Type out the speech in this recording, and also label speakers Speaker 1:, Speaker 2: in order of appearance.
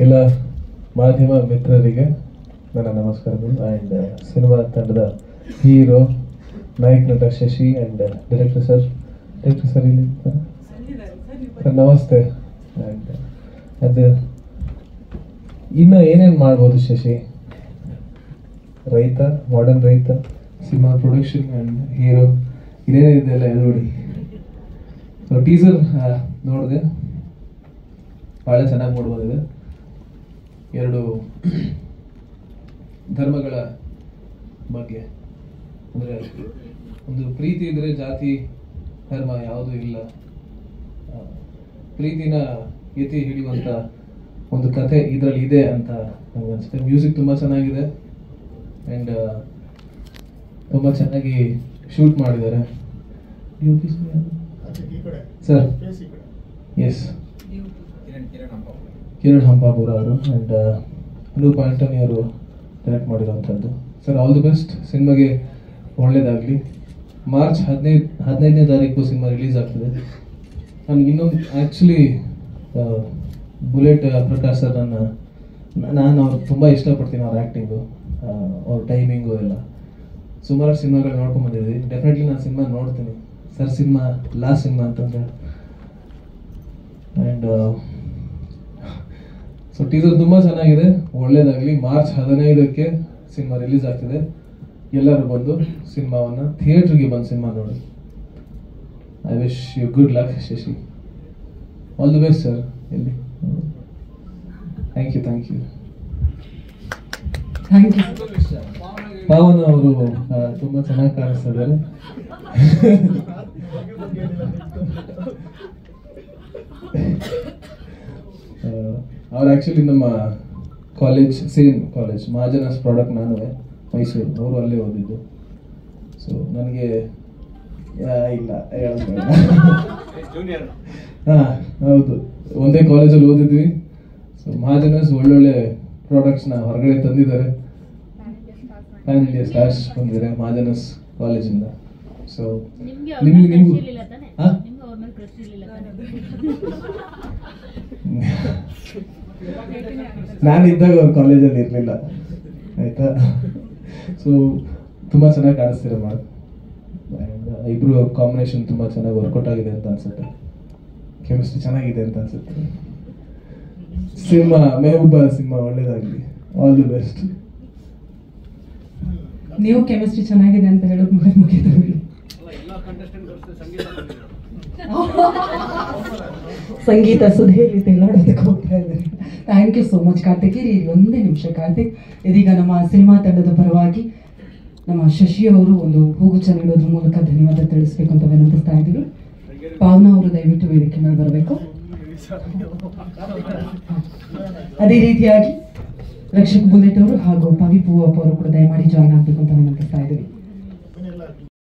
Speaker 1: ಎಲ್ಲ ಮಾಧ್ಯಮ ಮಿತ್ರರಿಗೆ ನನ್ನ ನಮಸ್ಕಾರಗಳು. ಆ್ಯಂಡ್ ಸಿನಿಮಾ ತಂಡದ ಹೀರೋ ನಾಯಕ ನಟ ಶಶಿ ಆ್ಯಂಡ್ ಡೈರೆಕ್ಟರ್ ಸರ್ ಇಲ್ಲಿ ಸರ್ ನಮಸ್ತೆ. ಆ್ಯಂಡ್ ಅದು ಇನ್ನು ಏನೇನು ಮಾಡ್ಬೋದು ಶಶಿ? ರೈತ, ಮಾಡರ್ನ್ ರೈತ, ಸಿನಿಮಾ ಪ್ರೊಡಕ್ಷನ್ ಆ್ಯಂಡ್ ಹೀರೋ ಇದೇನಿದೆ ಎಲ್ಲ ನೋಡಿ. ಸೊ ಟೀಸರ್ ನೋಡಿದೆ, ಭಾಳ ಚೆನ್ನಾಗಿ ನೋಡ್ಬೋದಿದೆ. ಎರಡು ಧರ್ಮಗಳ ಬಗ್ಗೆ, ಅಂದರೆ ಒಂದು ಪ್ರೀತಿ ಇದ್ದರೆ ಜಾತಿ ಧರ್ಮ ಯಾವುದೂ ಇಲ್ಲ, ಪ್ರೀತಿನ ಎತ್ತಿ ಹಿಡಿಯುವಂಥ ಒಂದು ಕಥೆ ಇದರಲ್ಲಿ ಇದೆ ಅಂತ ನನಗೆ ಅನಿಸುತ್ತೆ. ಮ್ಯೂಸಿಕ್ ತುಂಬ ಚೆನ್ನಾಗಿದೆ ಆ್ಯಂಡ್ ತುಂಬ ಚೆನ್ನಾಗಿ ಶೂಟ್ ಮಾಡಿದ್ದಾರೆ. ಸರ್ ಎಸ್, ಕಿರಣ್ ಹಂಪಾಪುರ ಅವರು ಆ್ಯಂಡ್ ಅನೂಪ್ ಆಂಟನಿ ಅವರು ಡೈರೆಕ್ಟ್ ಮಾಡಿರೋವಂಥದ್ದು. ಸರ್ ಆಲ್ ದಿ ಬೆಸ್ಟ್, ಸಿನಿಮಾಗೆ ಒಳ್ಳೆಯದಾಗಲಿ. ಮಾರ್ಚ್ 15ನೇ ತಾರೀಕು ಸಿನಿಮಾ ರಿಲೀಸ್ ಆಗ್ತದೆ. ನನಗೆ ಇನ್ನೊಂದು ಆ್ಯಕ್ಚುಲಿ ಬುಲೆಟ್ ಪ್ರಕಾಶ್ ಸರ್ ನಾನು ಅವ್ರು ತುಂಬ ಇಷ್ಟಪಡ್ತೀನಿ. ಅವ್ರ ಆ್ಯಕ್ಟಿಂಗು, ಅವ್ರ ಟೈಮಿಂಗು ಎಲ್ಲ. ಸುಮಾರು ಸಿನಿಮಾಗಳು ನೋಡ್ಕೊಂಡು ಬಂದಿದ್ದೀವಿ. ಡೆಫಿನೆಟ್ಲಿ ನಾನು ಸಿನಿಮಾ ನೋಡ್ತೀನಿ. ಸರ್ ಸಿನಿಮಾ ಲಾಸ್ಟ್ ಸಿನಿಮಾ ಅಂತಂದರೆ. ಆ್ಯಂಡ್ ಸೊ ಟೀಸರ್ ತುಂಬ ಚೆನ್ನಾಗಿದೆ, ಒಳ್ಳೇದಾಗಲಿ. ಮಾರ್ಚ್ 15ಕ್ಕೆ ಸಿನಿಮಾ ರಿಲೀಸ್ ಆಗ್ತಿದೆ. ಎಲ್ಲರೂ ಬಂದು ಸಿನಿಮಾವನ್ನು ಥಿಯೇಟ್ರಿಗೆ ಬಂದು ಸಿನಿಮಾ ನೋಡಿ. I wish you good luck Shashi. All the best sir. ಎಲ್ಲಿ ಥ್ಯಾಂಕ್ ಯು ಪಾವನ ಅವರು ತುಂಬ ಚೆನ್ನಾಗಿ ಕಾಣಿಸ್ತಿದ್ದಾರೆ. ಅವ್ರು ಆ್ಯಕ್ಚುಲಿ ನಮ್ಮ college, same college, Mahajanas product. ನಾನು ಮೈಸೂರು, ಅವರು ಅಲ್ಲೇ ಓದಿದ್ದು. ಸೊ ನನಗೆ ಇಲ್ಲ ಹಾಂ ಹೌದು, ಒಂದೇ ಕಾಲೇಜಲ್ಲಿ ಓದಿದ್ವಿ. ಸೊ ಮಹಾಜನಸ್ ಒಳ್ಳೊಳ್ಳೆ ಪ್ರಾಡಕ್ಟ್ಸ್ನ ಹೊರಗಡೆ ತಂದಿದ್ದಾರೆ. ಪ್ಯಾನ್ ಇಂಡಿಯಾ ಸ್ಟಾರ್ಸ್ ಬಂದಿದ್ದಾರೆ ಮಹಾಜನಸ್ ಕಾಲೇಜಿಂದ. ಸೊ ನಿಮ್ಗೂ ನಾನಿದ್ದಾಗ ಅವ್ರ ಕಾಲೇಜಲ್ಲಿ ಇರಲಿಲ್ಲ, ಆಯಿತಾ? ಸೊ ತುಂಬ ಚೆನ್ನಾಗಿ ಕಾಣಿಸ್ತೀರ ಮಾಡು. ಇಬ್ಬರು ಕಾಂಬಿನೇಷನ್ ತುಂಬ ಚೆನ್ನಾಗಿ ವರ್ಕೌಟ್ ಆಗಿದೆ ಅಂತ ಅನ್ಸುತ್ತೆ. ಕೆಮಿಸ್ಟ್ರಿ ಚೆನ್ನಾಗಿದೆ ಅಂತ ಅನ್ಸುತ್ತೆ. ಸಿನಿಮಾ ಮೆಹಬೂಬಾ ಸಿನಿಮಾ ಒಳ್ಳೇದಾಗಲಿ. All the best.
Speaker 2: ನೀವು ಕೆಮಿಸ್ಟ್ರಿ ಚೆನ್ನಾಗಿದೆ ಅಂತ ಹೇಳೋದು ಮುಗಿದವ್ರಿ. ಸಂಗೀತ ಸುಧೆಯಲ್ಲಿ ತೆಳ್ಳಾಡೋದಕ್ಕೆ ಹೋಗ್ತಾ ಇದ್ದಾರೆ. Thank you so much Karthik. ಇರಿ ಒಂದೇ ನಿಮಿಷ ಕಾರ್ತಿಕ್. ಇದೀಗ ನಮ್ಮ ಸಿನಿಮಾ ತಂಡದ ಪರವಾಗಿ ನಮ್ಮ ಶಶಿ ಅವರು ಒಂದು ಹೂಗುಚ್ಛ ನೀಡೋದ್ರ ಮೂಲಕ ಧನ್ಯವಾದ ತಿಳಿಸ್ಬೇಕು ಅಂತ ವಿನಂತಿಸ್ತಾ ಇದ್ದೀವಿ. ಪಾವನ ಅವರು ದಯವಿಟ್ಟು ವೇದಿಕೆ ಮೇಲೆ ಬರಬೇಕು. ಅದೇ ರೀತಿಯಾಗಿ ರಕ್ಷಕ್ ಬುಲೆಟ್ ಅವರು ಹಾಗೂ ಪವಿ ಪೂವಪ್ಪ ಅವರು ಕೂಡ ದಯಮಾಡಿ ಜಾಯ್ನ್ ಆಗಬೇಕು ಅಂತ ವಿನಂತಿಸ್ತಾ ಇದ್ದೀವಿ.